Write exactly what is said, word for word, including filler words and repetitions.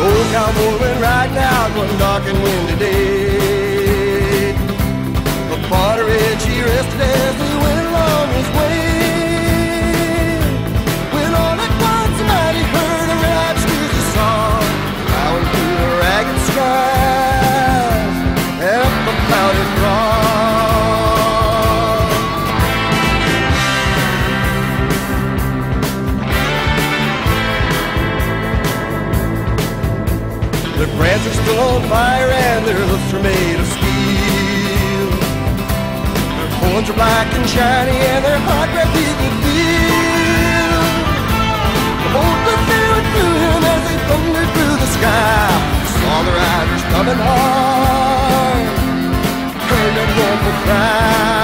old cowboy went riding out one dark and windy day. Upon a ridge he rested as he went along his way. When all at once a night he heard a rap squeaky song plowing through the ragged skies up the clouded throng. Their brands are still on fire and their hoofs are made of steel. Their horns are black and shiny and their hot red beat and feel. The bolt was sailing through him as they thundered through the sky. Saw the riders coming hard, heard that mournful cry.